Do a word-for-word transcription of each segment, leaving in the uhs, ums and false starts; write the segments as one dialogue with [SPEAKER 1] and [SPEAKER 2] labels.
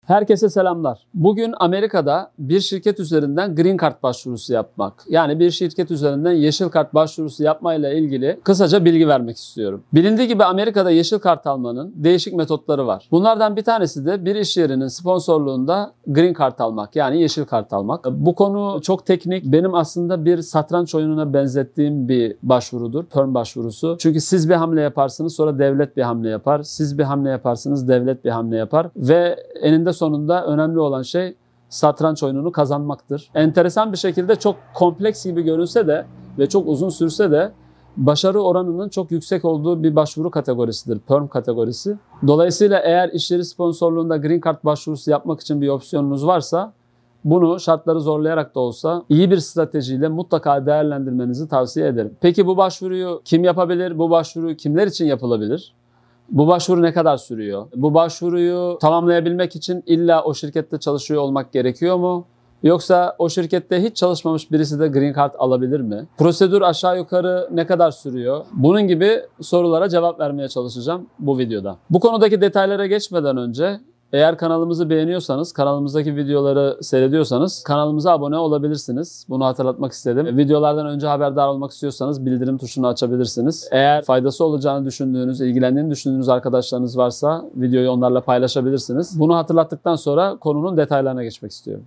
[SPEAKER 1] Herkese selamlar. Bugün Amerika'da bir şirket üzerinden Green Card başvurusu yapmak, yani bir şirket üzerinden Yeşil Kart başvurusu yapmayla ilgili kısaca bilgi vermek istiyorum. Bilindiği gibi Amerika'da Yeşil Kart almanın değişik metotları var. Bunlardan bir tanesi de bir iş yerinin sponsorluğunda Green Card almak, yani Yeşil Kart almak. Bu konu çok teknik. Benim aslında bir satranç oyununa benzettiğim bir başvurudur, perm başvurusu. Çünkü siz bir hamle yaparsınız, sonra devlet bir hamle yapar. Siz bir hamle yaparsınız, devlet bir hamle yapar ve eninde sonunda önemli olan şey satranç oyununu kazanmaktır. Enteresan bir şekilde çok kompleks gibi görünse de ve çok uzun sürse de başarı oranının çok yüksek olduğu bir başvuru kategorisidir. Perm kategorisi. Dolayısıyla eğer iş yeri sponsorluğunda Green Card başvurusu yapmak için bir opsiyonunuz varsa bunu şartları zorlayarak da olsa iyi bir stratejiyle mutlaka değerlendirmenizi tavsiye ederim. Peki bu başvuruyu kim yapabilir? Bu başvuru kimler için yapılabilir? Bu başvuru ne kadar sürüyor? Bu başvuruyu tamamlayabilmek için illa o şirkette çalışıyor olmak gerekiyor mu? Yoksa o şirkette hiç çalışmamış birisi de Green Card alabilir mi? Prosedür aşağı yukarı ne kadar sürüyor? Bunun gibi sorulara cevap vermeye çalışacağım bu videoda. Bu konudaki detaylara geçmeden önce eğer kanalımızı beğeniyorsanız, kanalımızdaki videoları seyrediyorsanız kanalımıza abone olabilirsiniz. Bunu hatırlatmak istedim. Videolardan önce haberdar olmak istiyorsanız bildirim tuşunu açabilirsiniz. Eğer faydası olacağını düşündüğünüz, ilgilendiğini düşündüğünüz arkadaşlarınız varsa videoyu onlarla paylaşabilirsiniz. Bunu hatırlattıktan sonra konunun detaylarına geçmek istiyorum.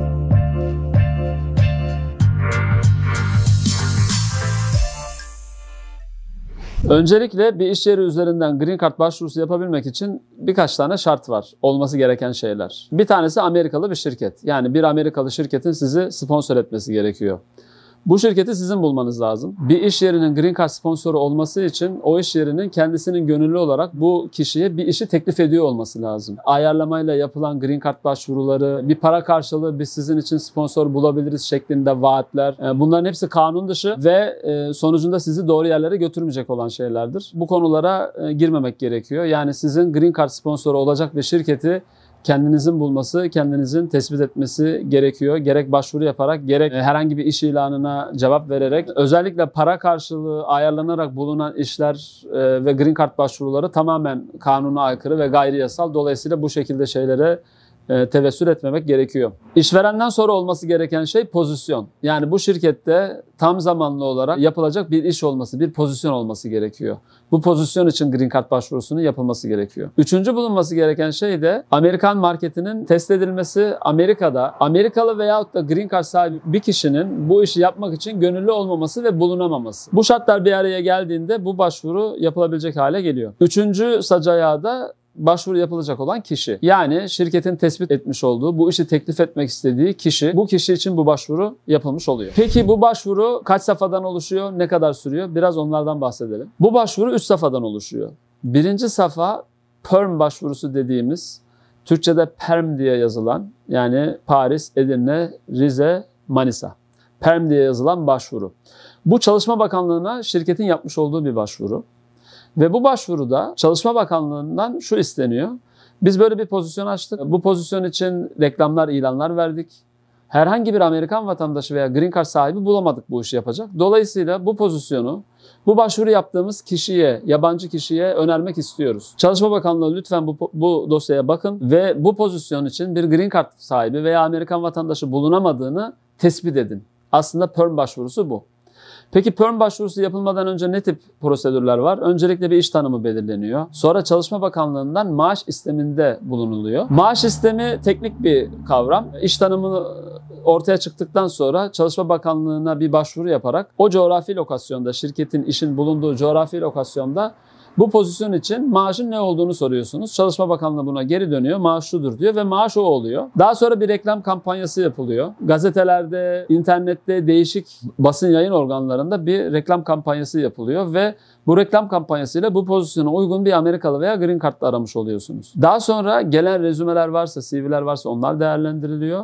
[SPEAKER 1] Öncelikle bir iş yeri üzerinden Green Card başvurusu yapabilmek için birkaç tane şart var. Olması gereken şeyler. Bir tanesi Amerikalı bir şirket. Yani bir Amerikalı şirketin sizi sponsor etmesi gerekiyor. Bu şirketi sizin bulmanız lazım. Bir iş yerinin Green Card sponsoru olması için o iş yerinin kendisinin gönüllü olarak bu kişiye bir işi teklif ediyor olması lazım. Ayarlamayla yapılan Green Card başvuruları, bir para karşılığı biz sizin için sponsor bulabiliriz şeklinde vaatler. Bunların hepsi kanun dışı ve sonucunda sizi doğru yerlere götürmeyecek olan şeylerdir. Bu konulara girmemek gerekiyor. Yani sizin Green Card sponsoru olacak bir şirketi kendinizin bulması, kendinizin tespit etmesi gerekiyor. Gerek başvuru yaparak, gerek herhangi bir iş ilanına cevap vererek. Özellikle para karşılığı ayarlanarak bulunan işler ve Green Card başvuruları tamamen kanuna aykırı ve gayri yasal. Dolayısıyla bu şekilde şeylere tevessül etmemek gerekiyor. İşverenden sonra olması gereken şey pozisyon. Yani bu şirkette tam zamanlı olarak yapılacak bir iş olması, bir pozisyon olması gerekiyor. Bu pozisyon için Green Card başvurusunun yapılması gerekiyor. Üçüncü bulunması gereken şey de Amerikan marketinin test edilmesi. Amerika'da Amerikalı veyahut da Green Card sahibi bir kişinin bu işi yapmak için gönüllü olmaması ve bulunamaması. Bu şartlar bir araya geldiğinde bu başvuru yapılabilecek hale geliyor. Üçüncü sac ayağı da başvuru yapılacak olan kişi. Yani şirketin tespit etmiş olduğu, bu işi teklif etmek istediği kişi, bu kişi için bu başvuru yapılmış oluyor. Peki bu başvuru kaç safhadan oluşuyor, ne kadar sürüyor? Biraz onlardan bahsedelim. Bu başvuru üç safhadan oluşuyor. Birinci safha perm başvurusu dediğimiz, Türkçe'de perm diye yazılan, yani Paris, Edirne, Rize, Manisa. Perm diye yazılan başvuru. Bu Çalışma Bakanlığı'na şirketin yapmış olduğu bir başvuru. Ve bu başvuruda Çalışma Bakanlığı'ndan şu isteniyor. Biz böyle bir pozisyon açtık. Bu pozisyon için reklamlar, ilanlar verdik. Herhangi bir Amerikan vatandaşı veya Green Card sahibi bulamadık bu işi yapacak. Dolayısıyla bu pozisyonu, bu başvuru yaptığımız kişiye, yabancı kişiye önermek istiyoruz. Çalışma Bakanlığı lütfen bu, bu dosyaya bakın ve bu pozisyon için bir Green Card sahibi veya Amerikan vatandaşı bulunamadığını tespit edin. Aslında perm başvurusu bu. Peki perm başvurusu yapılmadan önce ne tip prosedürler var? Öncelikle bir iş tanımı belirleniyor. Sonra Çalışma Bakanlığı'ndan maaş isteminde bulunuluyor. Maaş istemi teknik bir kavram. İş tanımı ortaya çıktıktan sonra Çalışma Bakanlığı'na bir başvuru yaparak o coğrafi lokasyonda, şirketin, işin bulunduğu coğrafi lokasyonda bu pozisyon için maaşın ne olduğunu soruyorsunuz. Çalışma Bakanlığı buna geri dönüyor. Maaş şudur diyor ve maaş o oluyor. Daha sonra bir reklam kampanyası yapılıyor. Gazetelerde, internette, değişik basın yayın organlarında bir reklam kampanyası yapılıyor ve bu reklam kampanyasıyla bu pozisyona uygun bir Amerikalı veya Green Card'lı aramış oluyorsunuz. Daha sonra gelen rezümeler varsa, C V'ler varsa onlar değerlendiriliyor.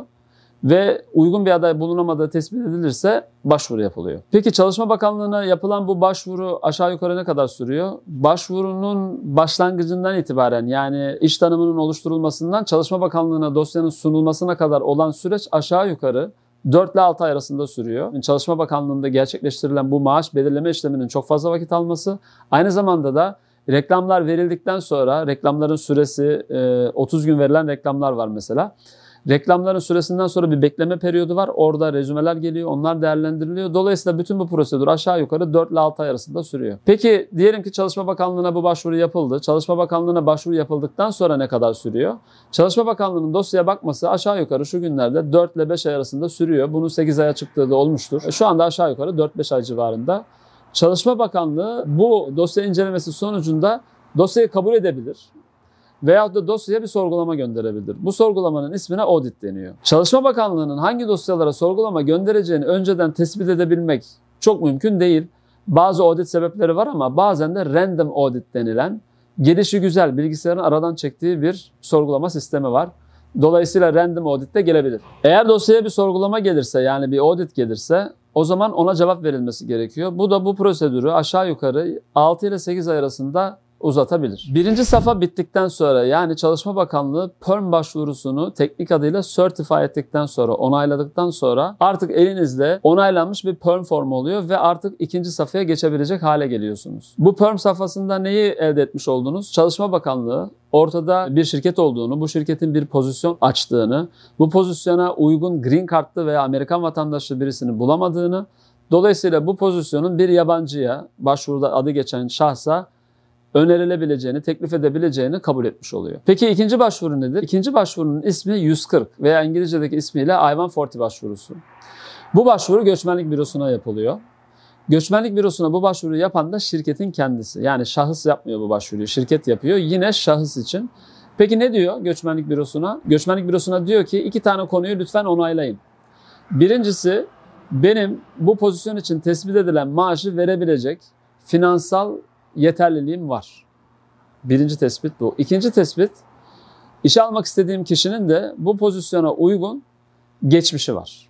[SPEAKER 1] Ve uygun bir aday bulunamadığı tespit edilirse başvuru yapılıyor. Peki Çalışma Bakanlığı'na yapılan bu başvuru aşağı yukarı ne kadar sürüyor? Başvurunun başlangıcından itibaren, yani iş tanımının oluşturulmasından Çalışma Bakanlığı'na dosyanın sunulmasına kadar olan süreç aşağı yukarı dört ile altı ay arasında sürüyor. Çalışma Bakanlığı'nda gerçekleştirilen bu maaş belirleme işleminin çok fazla vakit alması, aynı zamanda da Reklamlar verildikten sonra, reklamların süresi otuz gün verilen reklamlar var mesela. Reklamların süresinden sonra bir bekleme periyodu var. Orada rezümeler geliyor, onlar değerlendiriliyor. Dolayısıyla bütün bu prosedür aşağı yukarı dört ile altı ay arasında sürüyor. Peki diyelim ki Çalışma Bakanlığı'na bu başvuru yapıldı. Çalışma Bakanlığı'na başvuru yapıldıktan sonra ne kadar sürüyor? Çalışma Bakanlığı'nın dosyaya bakması aşağı yukarı şu günlerde dört ile beş ay arasında sürüyor. Bunun sekiz aya çıktığı da olmuştur. Şu anda aşağı yukarı dört beş ay civarında. Çalışma Bakanlığı bu dosya incelemesi sonucunda dosyayı kabul edebilir. Veyahut da dosyaya bir sorgulama gönderebilir. Bu sorgulamanın ismine audit deniyor. Çalışma Bakanlığı'nın hangi dosyalara sorgulama göndereceğini önceden tespit edebilmek çok mümkün değil. Bazı audit sebepleri var ama bazen de random audit denilen, gelişi güzel bilgisayarın aradan çektiği bir sorgulama sistemi var. Dolayısıyla random audit de gelebilir. Eğer dosyaya bir sorgulama gelirse, yani bir audit gelirse, o zaman ona cevap verilmesi gerekiyor. Bu da bu prosedürü aşağı yukarı altı ile sekiz ay arasında uzatabilir. Birinci safha bittikten sonra, yani Çalışma Bakanlığı perm başvurusunu teknik adıyla certify ettikten sonra, onayladıktan sonra artık elinizde onaylanmış bir perm formu oluyor ve artık ikinci safhaya geçebilecek hale geliyorsunuz. Bu perm safhasında neyi elde etmiş oldunuz? Çalışma Bakanlığı ortada bir şirket olduğunu, bu şirketin bir pozisyon açtığını, bu pozisyona uygun green card'lı veya Amerikan vatandaşlı birisini bulamadığını, dolayısıyla bu pozisyonun bir yabancıya, başvuruda adı geçen şahsa önerilebileceğini, teklif edebileceğini kabul etmiş oluyor. Peki ikinci başvuru nedir? İkinci başvurunun ismi yüz kırk veya İngilizce'deki ismiyle I yüz kırk başvurusu. Bu başvuru göçmenlik bürosuna yapılıyor. Göçmenlik bürosuna bu başvuruyu yapan da şirketin kendisi. Yani şahıs yapmıyor bu başvuruyu, şirket yapıyor. Yine şahıs için. Peki ne diyor göçmenlik bürosuna? Göçmenlik bürosuna diyor ki iki tane konuyu lütfen onaylayın. Birincisi, benim bu pozisyon için tespit edilen maaşı verebilecek finansal yeterliliğim var. Birinci tespit bu. İkinci tespit, işe almak istediğim kişinin de bu pozisyona uygun geçmişi var.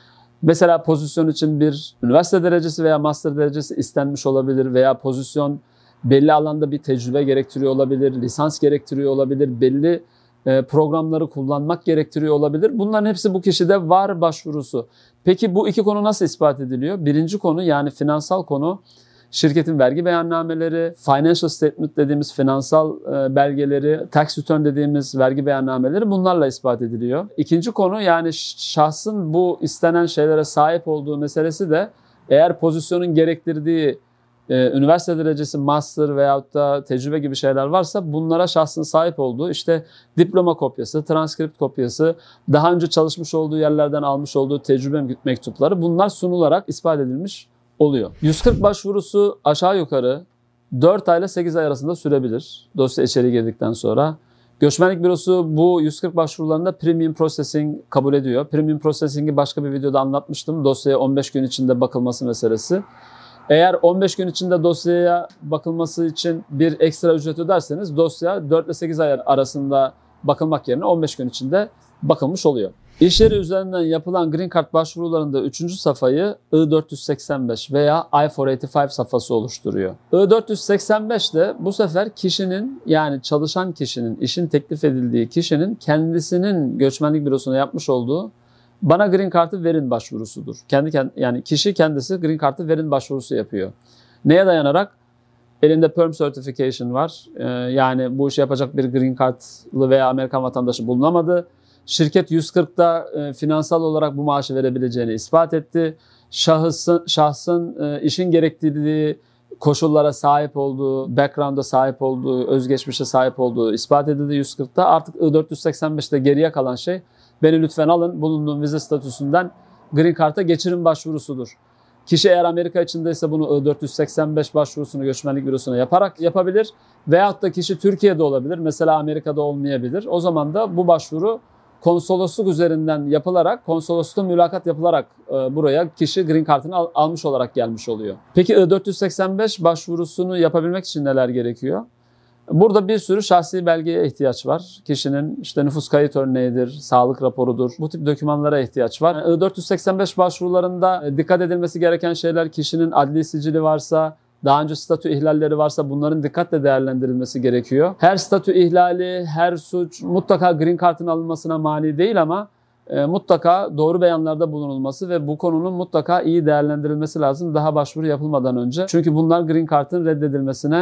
[SPEAKER 1] Mesela pozisyon için bir üniversite derecesi veya master derecesi istenmiş olabilir veya pozisyon belli alanda bir tecrübe gerektiriyor olabilir, lisans gerektiriyor olabilir, belli programları kullanmak gerektiriyor olabilir. Bunların hepsi bu kişide var başvurusu. Peki bu iki konu nasıl ispat ediliyor? Birinci konu, yani finansal konu, şirketin vergi beyannameleri, financial statement dediğimiz finansal belgeleri, tax return dediğimiz vergi beyannameleri bunlarla ispat ediliyor. İkinci konu, yani şahsın bu istenen şeylere sahip olduğu meselesi de eğer pozisyonun gerektirdiği e, üniversite derecesi, master veyahut da tecrübe gibi şeyler varsa bunlara şahsın sahip olduğu işte diploma kopyası, transkript kopyası, daha önce çalışmış olduğu yerlerden almış olduğu tecrübe mektupları, bunlar sunularak ispat edilmiş oluyor. yüz kırk başvurusu aşağı yukarı dört ay ile sekiz ay arasında sürebilir dosya içeri girdikten sonra. Göçmenlik bürosu bu yüz kırk başvurularında premium processing kabul ediyor. Premium processing'i başka bir videoda anlatmıştım. Dosyaya on beş gün içinde bakılması meselesi. Eğer on beş gün içinde dosyaya bakılması için bir ekstra ücret öderseniz dosya dört ile sekiz ay arasında bakılmak yerine on beş gün içinde bakılmış oluyor. İş yeri üzerinden yapılan Green Card başvurularında üçüncü safhayı I dört yüz seksen beş veya I dört yüz seksen beş safhası oluşturuyor. I dört yüz seksen beş de bu sefer kişinin, yani çalışan kişinin, işin teklif edildiği kişinin kendisinin göçmenlik bürosuna yapmış olduğu bana Green Card'ı verin başvurusudur. Kendi, kendi yani kişi kendisi Green Card'ı verin başvurusu yapıyor. Neye dayanarak? Elinde Perm Certification var. Ee, yani bu işi yapacak bir Green Card'lı veya Amerikan vatandaşı bulunamadı. Şirket yüz kırkta e, finansal olarak bu maaşı verebileceğini ispat etti. Şahısın, şahsın e, işin gerektirdiği koşullara sahip olduğu, background'a sahip olduğu, özgeçmişe sahip olduğu ispat edildi yüz kırkta. Artık I dört yüz seksen beşte geriye kalan şey, beni lütfen alın, bulunduğum vize statüsünden Green Card'a geçirin başvurusudur. Kişi eğer Amerika içindeyse bunu I dört yüz seksen beş başvurusunu göçmenlik bürosuna yaparak yapabilir. Veyahut da kişi Türkiye'de olabilir, mesela Amerika'da olmayabilir. O zaman da bu başvuru konsolosluk üzerinden yapılarak, konsolosluğun mülakat yapılarak e, buraya kişi Green Card'ını al, almış olarak gelmiş oluyor. Peki I dört yüz seksen beş başvurusunu yapabilmek için neler gerekiyor? Burada bir sürü şahsi belgeye ihtiyaç var. Kişinin işte nüfus kayıt örneğidir, sağlık raporudur. Bu tip dokümanlara ihtiyaç var. Yani I dört yüz seksen beş başvurularında dikkat edilmesi gereken şeyler, kişinin adli sicili varsa, daha önce statü ihlalleri varsa bunların dikkatle değerlendirilmesi gerekiyor. Her statü ihlali, her suç mutlaka Green Card'ın alınmasına mani değil ama e, mutlaka doğru beyanlarda bulunulması ve bu konunun mutlaka iyi değerlendirilmesi lazım daha başvuru yapılmadan önce. Çünkü bunlar Green Card'ın reddedilmesine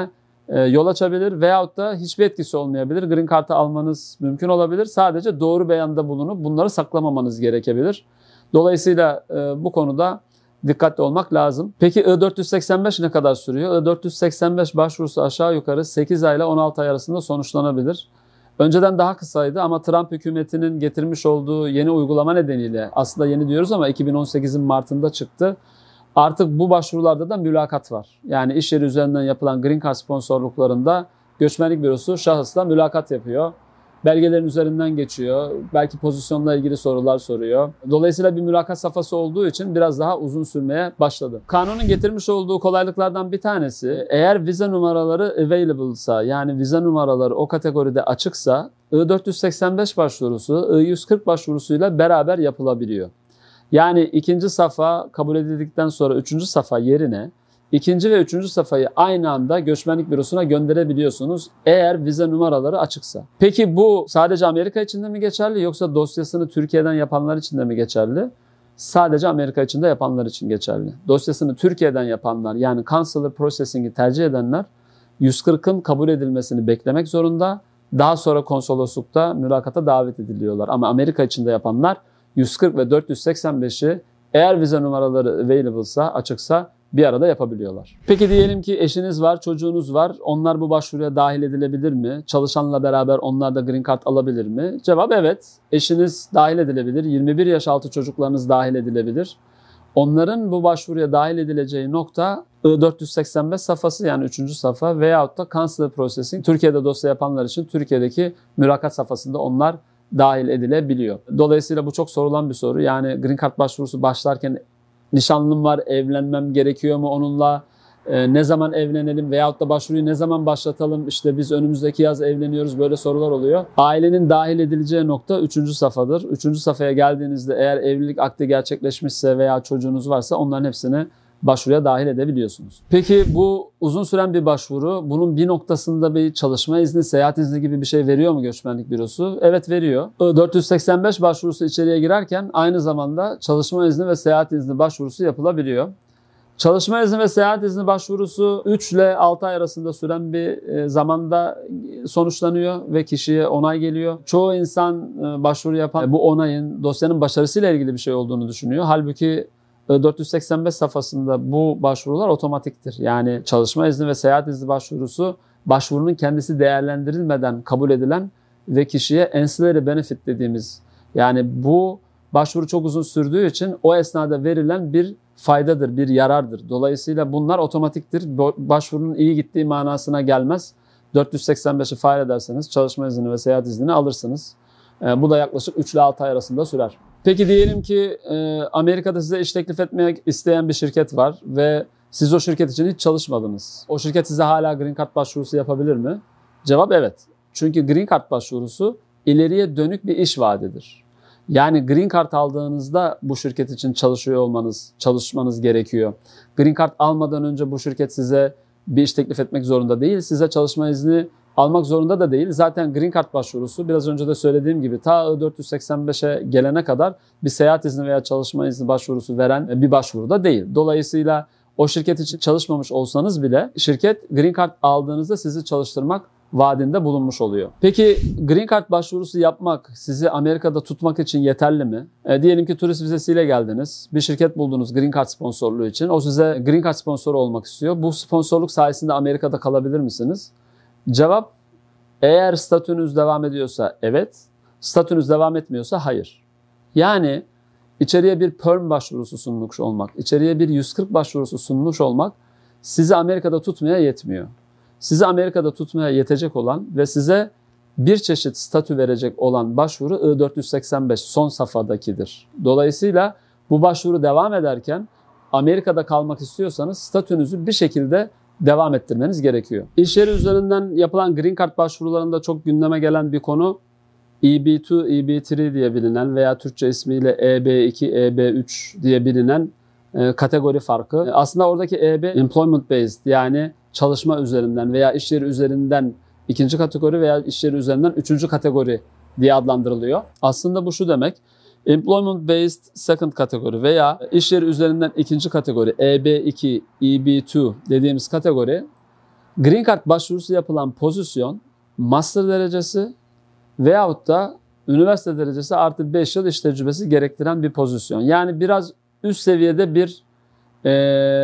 [SPEAKER 1] e, yol açabilir veyahut da hiçbir etkisi olmayabilir. Green Card'ı almanız mümkün olabilir. Sadece doğru beyanda bulunup bunları saklamamanız gerekebilir. Dolayısıyla e, bu konuda dikkatli olmak lazım. Peki I dört yüz seksen beş ne kadar sürüyor? I dört yüz seksen beş başvurusu aşağı yukarı sekiz ay ile on altı ay arasında sonuçlanabilir. Önceden daha kısaydı ama Trump hükümetinin getirmiş olduğu yeni uygulama nedeniyle, aslında yeni diyoruz ama iki bin on sekizin Mart'ında çıktı. Artık bu başvurularda da mülakat var. Yani iş yeri üzerinden yapılan Green Card sponsorluklarında göçmenlik bürosu şahısla mülakat yapıyor. Belgelerin üzerinden geçiyor. Belki pozisyonla ilgili sorular soruyor. Dolayısıyla bir mülakat safhası olduğu için biraz daha uzun sürmeye başladı. Kanunun getirmiş olduğu kolaylıklardan bir tanesi, eğer vize numaraları available'sa, yani vize numaraları o kategoride açıksa I dört yüz seksen beş başvurusu I yüz kırk başvurusuyla beraber yapılabiliyor. Yani ikinci safa kabul edildikten sonra üçüncü safa yerine İkinci ve üçüncü safhayı aynı anda göçmenlik bürosuna gönderebiliyorsunuz eğer vize numaraları açıksa. Peki bu sadece Amerika için de mi geçerli yoksa dosyasını Türkiye'den yapanlar için de mi geçerli? Sadece Amerika için de yapanlar için geçerli. Dosyasını Türkiye'den yapanlar, yani consular processing'i tercih edenler yüz kırkın kabul edilmesini beklemek zorunda. Daha sonra konsoloslukta mülakata davet ediliyorlar. Ama Amerika için de yapanlar yüz kırk ve dört yüz seksen beşi eğer vize numaraları available'sa, açıksa bir arada yapabiliyorlar. Peki diyelim ki eşiniz var, çocuğunuz var. Onlar bu başvuruya dahil edilebilir mi? Çalışanla beraber onlar da Green Card alabilir mi? Cevap evet. Eşiniz dahil edilebilir. yirmi bir yaş altı çocuklarınız dahil edilebilir. Onların bu başvuruya dahil edileceği nokta I dört yüz seksen beş safhası, yani üçüncü safha veyahut da consular processing. Türkiye'de dosya yapanlar için Türkiye'deki mülakat safhasında onlar dahil edilebiliyor. Dolayısıyla bu çok sorulan bir soru. Yani Green Card başvurusu başlarken nişanlım var, evlenmem gerekiyor mu onunla? Ee, ne zaman evlenelim veyahut da başvuruyu ne zaman başlatalım? İşte biz önümüzdeki yaz evleniyoruz, böyle sorular oluyor. Ailenin dahil edileceği nokta üçüncü safhadır. Üçüncü safhaya geldiğinizde eğer evlilik akdi gerçekleşmişse veya çocuğunuz varsa onların hepsini başvuruya dahil edebiliyorsunuz. Peki bu uzun süren bir başvuru. Bunun bir noktasında bir çalışma izni, seyahat izni gibi bir şey veriyor mu göçmenlik bürosu? Evet, veriyor. I dört yüz seksen beş başvurusu içeriye girerken aynı zamanda çalışma izni ve seyahat izni başvurusu yapılabiliyor. Çalışma izni ve seyahat izni başvurusu üç ile altı ay arasında süren bir zamanda sonuçlanıyor ve kişiye onay geliyor. Çoğu insan başvuru yapan bu onayın dosyanın başarısıyla ilgili bir şey olduğunu düşünüyor. Halbuki I dört yüz seksen beş safhasında bu başvurular otomatiktir. Yani çalışma izni ve seyahat izni başvurusu başvurunun kendisi değerlendirilmeden kabul edilen ve kişiye ancillary benefit dediğimiz, yani bu başvuru çok uzun sürdüğü için o esnada verilen bir faydadır, bir yarardır. Dolayısıyla bunlar otomatiktir. Başvurunun iyi gittiği manasına gelmez. dört yüz seksen beşi fail ederseniz çalışma izni ve seyahat iznini alırsınız. Bu da yaklaşık üç ile altı ay arasında sürer. Peki diyelim ki Amerika'da size iş teklif etmek isteyen bir şirket var ve siz o şirket için hiç çalışmadınız. O şirket size hala Green Card başvurusu yapabilir mi? Cevap evet. Çünkü Green Card başvurusu ileriye dönük bir iş vaadidir. Yani Green Card aldığınızda bu şirket için çalışıyor olmanız, çalışmanız gerekiyor. Green Card almadan önce bu şirket size bir iş teklif etmek zorunda değil. Size çalışma izni almak zorunda da değil. Zaten Green Card başvurusu biraz önce de söylediğim gibi ta I dört yüz seksen beşe gelene kadar bir seyahat izni veya çalışma izni başvurusu veren bir başvuru da değil. Dolayısıyla o şirket için çalışmamış olsanız bile şirket Green Card aldığınızda sizi çalıştırmak vaadinde bulunmuş oluyor. Peki Green Card başvurusu yapmak sizi Amerika'da tutmak için yeterli mi? E, diyelim ki turist vizesiyle geldiniz. Bir şirket buldunuz Green Card sponsorluğu için. O size Green Card sponsoru olmak istiyor. Bu sponsorluk sayesinde Amerika'da kalabilir misiniz? Cevap, eğer statünüz devam ediyorsa evet, statünüz devam etmiyorsa hayır. Yani içeriye bir perm başvurusu sunmuş olmak, içeriye bir yüz kırk başvurusu sunmuş olmak sizi Amerika'da tutmaya yetmiyor. Sizi Amerika'da tutmaya yetecek olan ve size bir çeşit statü verecek olan başvuru I dört yüz seksen beş son safhadakidir. Dolayısıyla bu başvuru devam ederken Amerika'da kalmak istiyorsanız statünüzü bir şekilde devam ettirmeniz gerekiyor. İş yeri üzerinden yapılan Green Card başvurularında çok gündeme gelen bir konu E B iki, E B üç diye bilinen veya Türkçe ismiyle E B iki, E B üç diye bilinen e, kategori farkı. Aslında oradaki E B employment based, yani çalışma üzerinden veya iş yeri üzerinden ikinci kategori veya iş yeri üzerinden üçüncü kategori diye adlandırılıyor. Aslında bu şu demek: Employment Based Second kategori veya iş yeri üzerinden ikinci kategori E B iki, E B iki dediğimiz kategori Green Card başvurusu yapılan pozisyon master derecesi veyahut da üniversite derecesi artı beş yıl iş tecrübesi gerektiren bir pozisyon. Yani biraz üst seviyede bir e,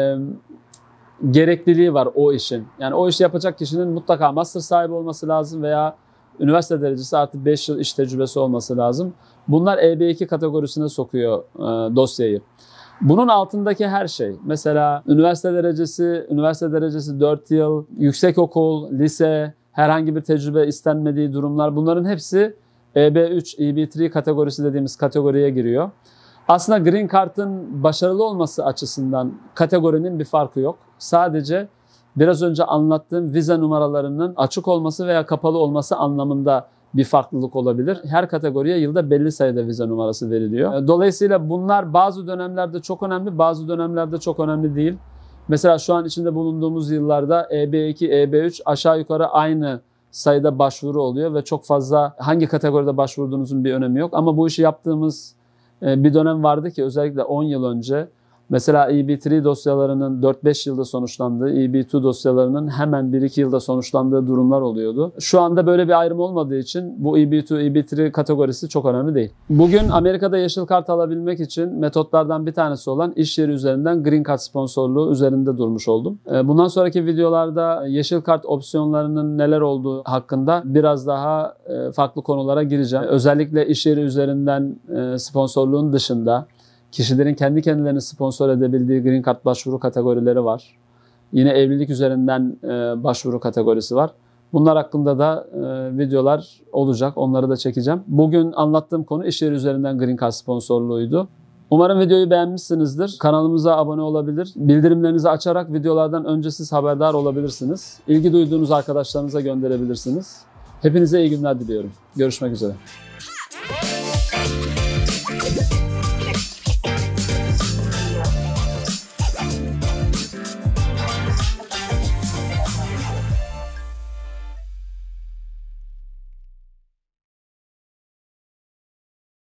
[SPEAKER 1] gerekliliği var o işin. Yani o işi yapacak kişinin mutlaka master sahibi olması lazım veya üniversite derecesi artı beş yıl iş tecrübesi olması lazım. Bunlar E B iki kategorisine sokuyor e, dosyayı. Bunun altındaki her şey, mesela üniversite derecesi, üniversite derecesi dört yıl, yüksekokul, lise, herhangi bir tecrübe istenmediği durumlar, bunların hepsi E B üç, E B üç kategorisi dediğimiz kategoriye giriyor. Aslında Green Card'ın başarılı olması açısından kategorinin bir farkı yok. Sadece biraz önce anlattığım vize numaralarının açık olması veya kapalı olması anlamında bir farklılık olabilir. Her kategoriye yılda belli sayıda vize numarası veriliyor. Dolayısıyla bunlar bazı dönemlerde çok önemli, bazı dönemlerde çok önemli değil. Mesela şu an içinde bulunduğumuz yıllarda E B iki, E B üç aşağı yukarı aynı sayıda başvuru oluyor ve çok fazla hangi kategoride başvurduğunuzun bir önemi yok. Ama bu işi yaptığımız bir dönem vardı ki özellikle on yıl önce mesela E B üç dosyalarının dört beş yılda sonuçlandığı, E B iki dosyalarının hemen bir iki yılda sonuçlandığı durumlar oluyordu. Şu anda böyle bir ayrım olmadığı için bu E B iki, E B üç kategorisi çok önemli değil. Bugün Amerika'da yeşil kart alabilmek için metotlardan bir tanesi olan iş yeri üzerinden Green Card sponsorluğu üzerinde durmuş oldum. Bundan sonraki videolarda yeşil kart opsiyonlarının neler olduğu hakkında biraz daha farklı konulara gireceğim. Özellikle iş yeri üzerinden sponsorluğun dışında kişilerin kendi kendilerini sponsor edebildiği Green Card başvuru kategorileri var. Yine evlilik üzerinden e, başvuru kategorisi var. Bunlar hakkında da e, videolar olacak. Onları da çekeceğim. Bugün anlattığım konu iş yeri üzerinden Green Card sponsorluğuydu. Umarım videoyu beğenmişsinizdir. Kanalımıza abone olabilir. Bildirimlerinizi açarak videolardan önce siz haberdar olabilirsiniz. İlgi duyduğunuz arkadaşlarınıza gönderebilirsiniz. Hepinize iyi günler diliyorum. Görüşmek üzere.